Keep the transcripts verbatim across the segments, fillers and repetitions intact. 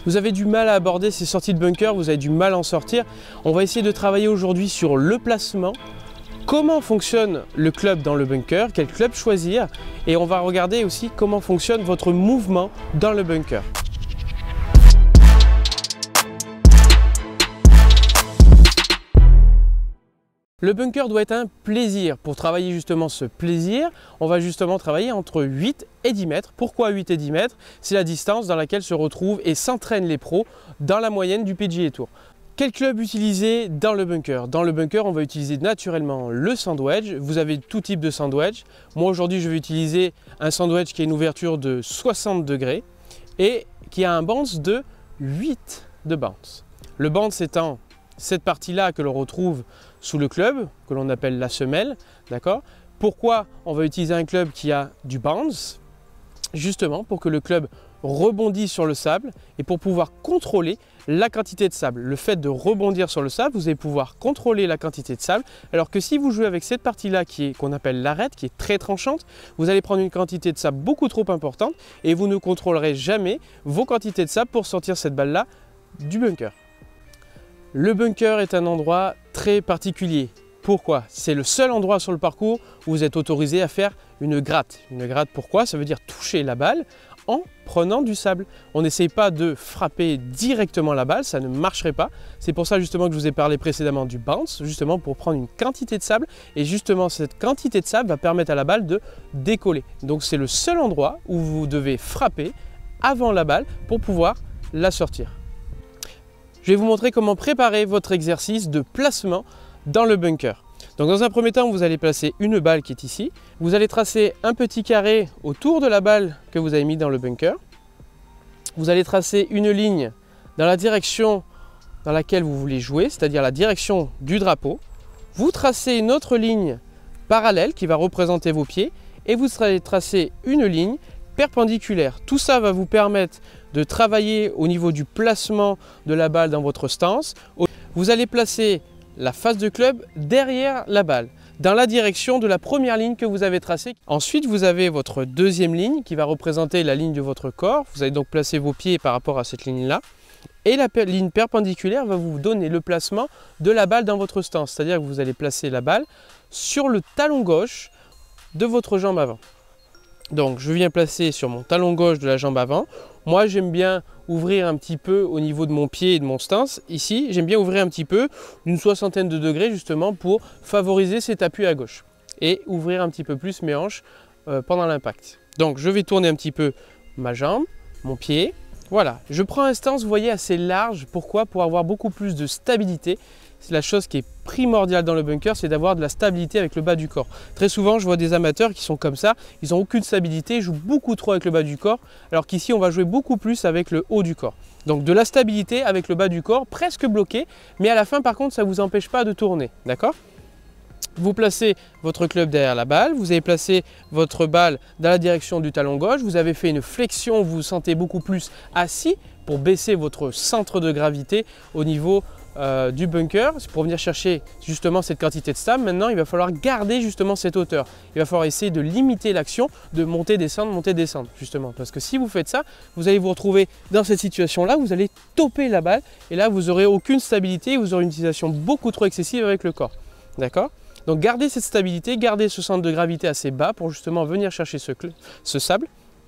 Vous avez du mal à aborder ces sorties de bunker, vous avez du mal à en sortir. On va essayer de travailler aujourd'hui sur le placement, comment fonctionne le club dans le bunker, quel club choisir, et on va regarder aussi comment fonctionne votre mouvement dans le bunker. Le bunker doit être un plaisir. Pour travailler justement ce plaisir, on va justement travailler entre huit et dix mètres. Pourquoi huit et dix mètres? C'est la distance dans laquelle se retrouvent et s'entraînent les pros dans la moyenne du P G A Tour. Quel club utiliser dans le bunker? Dans le bunker, on va utiliser naturellement le sandwedge. Vous avez tout type de sandwedge. Moi aujourd'hui, je vais utiliser un sandwedge qui a une ouverture de soixante degrés et qui a un bounce de huit de bounce. Le bounce étant cette partie-là que l'on retrouve sous le club, que l'on appelle la semelle, d'accord? Pourquoi on va utiliser un club qui a du bounce? Justement pour que le club rebondisse sur le sable et pour pouvoir contrôler la quantité de sable. Le fait de rebondir sur le sable, vous allez pouvoir contrôler la quantité de sable, alors que si vous jouez avec cette partie-là qui est qu'on appelle l'arête, qui est très tranchante, vous allez prendre une quantité de sable beaucoup trop importante et vous ne contrôlerez jamais vos quantités de sable pour sortir cette balle-là du bunker. Le bunker est un endroit très particulier. Pourquoi? C'est le seul endroit sur le parcours où vous êtes autorisé à faire une gratte. Une gratte, pourquoi? Ça veut dire toucher la balle en prenant du sable. On n'essaye pas de frapper directement la balle, ça ne marcherait pas. C'est pour ça justement que je vous ai parlé précédemment du bounce, justement pour prendre une quantité de sable. Et justement, cette quantité de sable va permettre à la balle de décoller. Donc c'est le seul endroit où vous devez frapper avant la balle pour pouvoir la sortir. Je vais vous montrer comment préparer votre exercice de placement dans le bunker. Donc dans un premier temps, vous allez placer une balle qui est ici. Vous allez tracer un petit carré autour de la balle que vous avez mis dans le bunker. Vous allez tracer une ligne dans la direction dans laquelle vous voulez jouer, c'est-à-dire la direction du drapeau. Vous tracez une autre ligne parallèle qui va représenter vos pieds et vous allez tracer une ligne perpendiculaire. Tout ça va vous permettre de travailler au niveau du placement de la balle dans votre stance. Vous allez placer la face de club derrière la balle, dans la direction de la première ligne que vous avez tracée. Ensuite, vous avez votre deuxième ligne qui va représenter la ligne de votre corps. Vous allez donc placer vos pieds par rapport à cette ligne-là. Et la ligne perpendiculaire va vous donner le placement de la balle dans votre stance. C'est-à-dire que vous allez placer la balle sur le talon gauche de votre jambe avant. Donc je viens placer sur mon talon gauche de la jambe avant. Moi j'aime bien ouvrir un petit peu au niveau de mon pied et de mon stance. Ici j'aime bien ouvrir un petit peu d'une soixantaine de degrés justement pour favoriser cet appui à gauche. Et ouvrir un petit peu plus mes hanches euh, pendant l'impact. Donc je vais tourner un petit peu ma jambe, mon pied. Voilà, je prends un stance, vous voyez, assez large. Pourquoi? Pour avoir beaucoup plus de stabilité. C'est la chose qui est primordiale dans le bunker, c'est d'avoir de la stabilité avec le bas du corps. Très souvent, je vois des amateurs qui sont comme ça, ils n'ont aucune stabilité, ils jouent beaucoup trop avec le bas du corps, alors qu'ici, on va jouer beaucoup plus avec le haut du corps. Donc de la stabilité avec le bas du corps, presque bloqué, mais à la fin, par contre, ça ne vous empêche pas de tourner, d'accord? Vous placez votre club derrière la balle, vous avez placé votre balle dans la direction du talon gauche, vous avez fait une flexion, vous vous sentez beaucoup plus assis pour baisser votre centre de gravité au niveau euh, du bunker. C'est pour venir chercher justement cette quantité de sable. Maintenant, il va falloir garder justement cette hauteur. Il va falloir essayer de limiter l'action, de monter, descendre, monter, descendre justement. Parce que si vous faites ça, vous allez vous retrouver dans cette situation-là, vous allez toper la balle et là, vous n'aurez aucune stabilité, vous aurez une utilisation beaucoup trop excessive avec le corps. D'accord ? Donc gardez cette stabilité, gardez ce centre de gravité assez bas pour justement venir chercher ce, ce sable.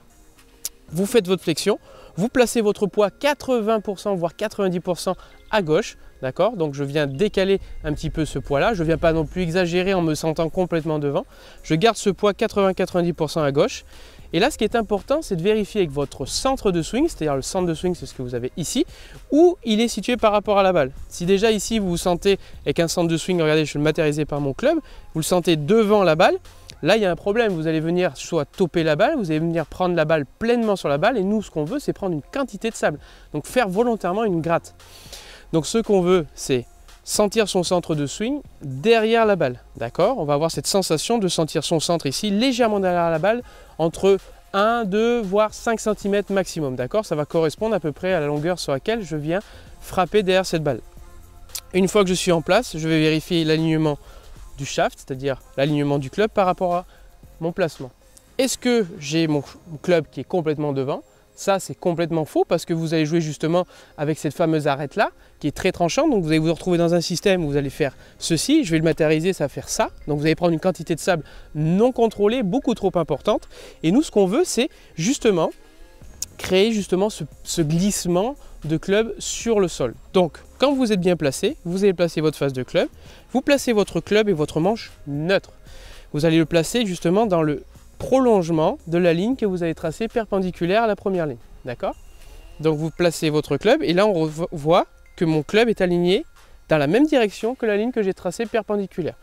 Vous faites votre flexion, vous placez votre poids quatre-vingts pour cent voire quatre-vingt-dix pour cent à gauche, d'accord? Donc je viens décaler un petit peu ce poids là, je ne viens pas non plus exagérer en me sentant complètement devant. Je garde ce poids quatre-vingts à quatre-vingt-dix pour cent à gauche. Et là, ce qui est important, c'est de vérifier avec votre centre de swing, c'est-à-dire le centre de swing, c'est ce que vous avez ici, où il est situé par rapport à la balle. Si déjà ici, vous vous sentez avec un centre de swing, regardez, je vais le matérialiser par mon club, vous le sentez devant la balle, là, il y a un problème. Vous allez venir soit toper la balle, vous allez venir prendre la balle pleinement sur la balle, et nous, ce qu'on veut, c'est prendre une quantité de sable. Donc, faire volontairement une gratte. Donc, ce qu'on veut, c'est sentir son centre de swing derrière la balle, d'accord? On va avoir cette sensation de sentir son centre ici, légèrement derrière la balle, entre un, deux, voire cinq centimètres maximum, d'accord? Ça va correspondre à peu près à la longueur sur laquelle je viens frapper derrière cette balle. Une fois que je suis en place, je vais vérifier l'alignement du shaft, c'est-à-dire l'alignement du club par rapport à mon placement. Est-ce que j'ai mon club qui est complètement devant? Ça, c'est complètement faux parce que vous allez jouer justement avec cette fameuse arête-là qui est très tranchante. Donc vous allez vous retrouver dans un système où vous allez faire ceci. Je vais le matérialiser, ça va faire ça. Donc vous allez prendre une quantité de sable non contrôlée, beaucoup trop importante. Et nous, ce qu'on veut, c'est justement créer justement ce, ce glissement de club sur le sol. Donc, quand vous êtes bien placé, vous allez placer votre face de club. Vous placez votre club et votre manche neutre. Vous allez le placer justement dans le prolongement de la ligne que vous avez tracée perpendiculaire à la première ligne. D'accord? Donc vous placez votre club et là on voit que mon club est aligné dans la même direction que la ligne que j'ai tracée perpendiculaire.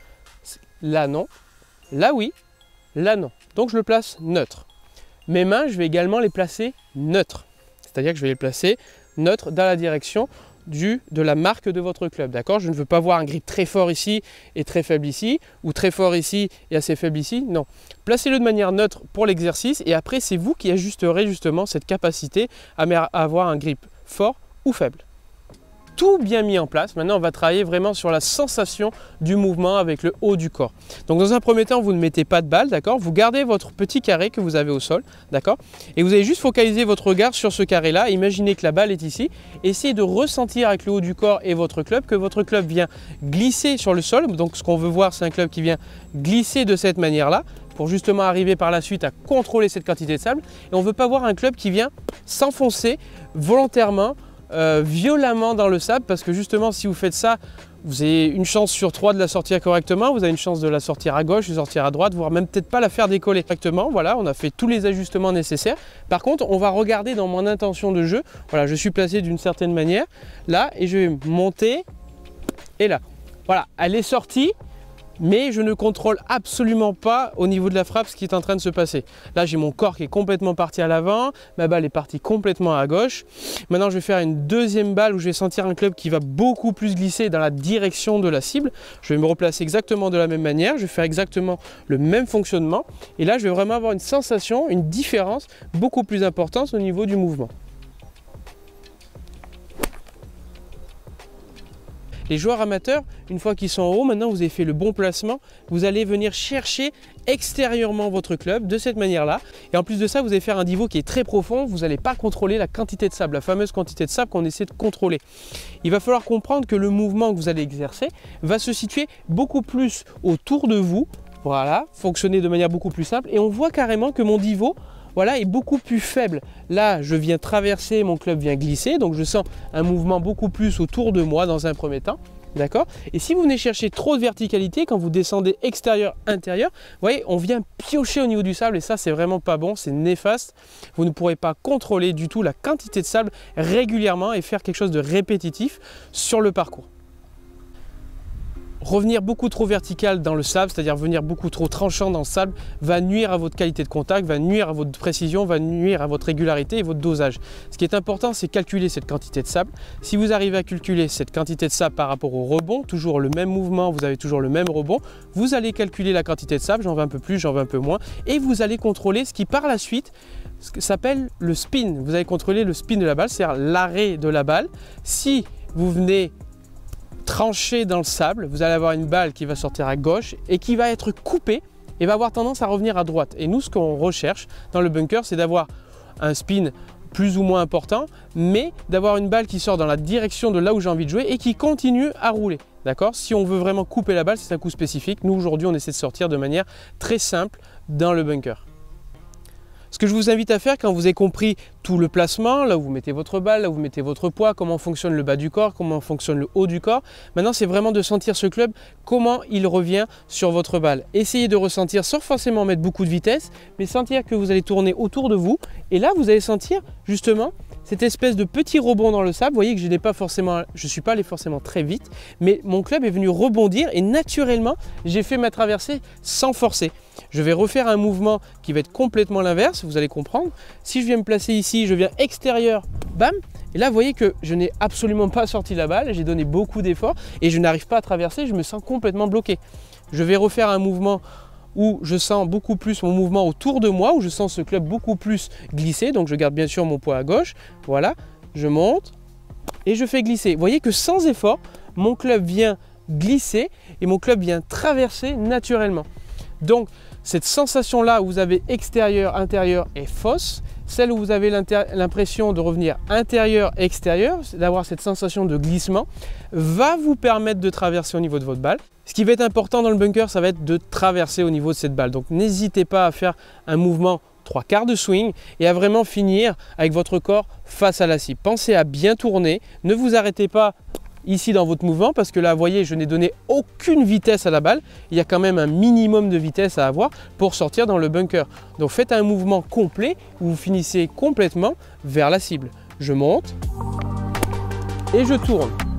Là non, là oui, là non. Donc je le place neutre. Mes mains, je vais également les placer neutres. C'est-à-dire que je vais les placer neutres dans la direction du, de la marque de votre club. D'accord? Je ne veux pas voir un grip très fort ici et très faible ici, ou très fort ici et assez faible ici. Non. Placez-le de manière neutre pour l'exercice et après c'est vous qui ajusterez justement cette capacité à avoir un grip fort ou faible. Tout bien mis en place. Maintenant, on va travailler vraiment sur la sensation du mouvement avec le haut du corps. Donc, dans un premier temps, vous ne mettez pas de balle, d'accord? Vous gardez votre petit carré que vous avez au sol, d'accord? Et vous allez juste focaliser votre regard sur ce carré-là. Imaginez que la balle est ici. Essayez de ressentir avec le haut du corps et votre club que votre club vient glisser sur le sol. Donc, ce qu'on veut voir, c'est un club qui vient glisser de cette manière-là pour justement arriver par la suite à contrôler cette quantité de sable. Et on ne veut pas voir un club qui vient s'enfoncer volontairement, Euh, violemment dans le sable, parce que justement si vous faites ça, vous avez une chance sur trois de la sortir correctement, vous avez une chance de la sortir à gauche, de sortir à droite, voire même peut-être pas la faire décoller correctement. Voilà, on a fait tous les ajustements nécessaires. Par contre, on va regarder dans mon intention de jeu. Voilà, je suis placé d'une certaine manière là et je vais monter et là. Voilà, elle est sortie. Mais je ne contrôle absolument pas au niveau de la frappe ce qui est en train de se passer. Là, j'ai mon corps qui est complètement parti à l'avant, ma balle est partie complètement à gauche. Maintenant, je vais faire une deuxième balle où je vais sentir un club qui va beaucoup plus glisser dans la direction de la cible. Je vais me replacer exactement de la même manière, je vais faire exactement le même fonctionnement. Et là, je vais vraiment avoir une sensation, une différence beaucoup plus importante au niveau du mouvement. Les joueurs amateurs, une fois qu'ils sont en haut, maintenant vous avez fait le bon placement, vous allez venir chercher extérieurement votre club de cette manière-là. Et en plus de ça, vous allez faire un niveau qui est très profond, vous n'allez pas contrôler la quantité de sable, la fameuse quantité de sable qu'on essaie de contrôler. Il va falloir comprendre que le mouvement que vous allez exercer va se situer beaucoup plus autour de vous, voilà, fonctionner de manière beaucoup plus simple. Et on voit carrément que mon niveau, voilà, est beaucoup plus faible. Là, je viens traverser, mon club vient glisser, donc je sens un mouvement beaucoup plus autour de moi dans un premier temps. D'accord? Et si vous venez chercher trop de verticalité, quand vous descendez extérieur-intérieur, vous voyez, on vient piocher au niveau du sable et ça, c'est vraiment pas bon, c'est néfaste. Vous ne pourrez pas contrôler du tout la quantité de sable régulièrement et faire quelque chose de répétitif sur le parcours. Revenir beaucoup trop vertical dans le sable, c'est-à-dire venir beaucoup trop tranchant dans le sable, va nuire à votre qualité de contact, va nuire à votre précision, va nuire à votre régularité et votre dosage. Ce qui est important, c'est calculer cette quantité de sable. Si vous arrivez à calculer cette quantité de sable par rapport au rebond, toujours le même mouvement, vous avez toujours le même rebond, vous allez calculer la quantité de sable, j'en veux un peu plus, j'en veux un peu moins, et vous allez contrôler ce qui par la suite s'appelle le spin. Vous allez contrôler le spin de la balle, c'est-à-dire l'arrêt de la balle. Si vous venez tranché dans le sable, vous allez avoir une balle qui va sortir à gauche et qui va être coupée et va avoir tendance à revenir à droite. Et nous, ce qu'on recherche dans le bunker, c'est d'avoir un spin plus ou moins important, mais d'avoir une balle qui sort dans la direction de là où j'ai envie de jouer et qui continue à rouler. D'accord? Si on veut vraiment couper la balle, c'est un coup spécifique. Nous, aujourd'hui, on essaie de sortir de manière très simple dans le bunker. Ce que je vous invite à faire quand vous avez compris tout le placement, là où vous mettez votre balle, là où vous mettez votre poids, comment fonctionne le bas du corps, comment fonctionne le haut du corps, maintenant c'est vraiment de sentir ce club, comment il revient sur votre balle. Essayez de ressentir sans forcément mettre beaucoup de vitesse, mais sentir que vous allez tourner autour de vous et là vous allez sentir justement cette espèce de petit rebond dans le sable. Vous voyez que je n'ai pas forcément, je suis pas allé forcément très vite, mais mon club est venu rebondir et naturellement j'ai fait ma traversée sans forcer. Je vais refaire un mouvement qui va être complètement l'inverse, vous allez comprendre. Si je viens me placer ici, je viens extérieur, bam, et là vous voyez que je n'ai absolument pas sorti la balle, j'ai donné beaucoup d'efforts et je n'arrive pas à traverser, je me sens complètement bloqué. Je vais refaire un mouvement où je sens beaucoup plus mon mouvement autour de moi, où je sens ce club beaucoup plus glisser, donc je garde bien sûr mon poids à gauche, voilà, je monte et je fais glisser. Vous voyez que sans effort, mon club vient glisser et mon club vient traverser naturellement. Donc cette sensation là où vous avez extérieur, intérieur est fausse, celle où vous avez l'impression de revenir intérieur-extérieur, d'avoir cette sensation de glissement, va vous permettre de traverser au niveau de votre balle. Ce qui va être important dans le bunker, ça va être de traverser au niveau de cette balle. Donc n'hésitez pas à faire un mouvement trois quarts de swing et à vraiment finir avec votre corps face à la cible. Pensez à bien tourner, ne vous arrêtez pas ici dans votre mouvement parce que là, vous voyez, je n'ai donné aucune vitesse à la balle. Il y a quand même un minimum de vitesse à avoir pour sortir dans le bunker. Donc faites un mouvement complet où vous finissez complètement vers la cible. Je monte et je tourne.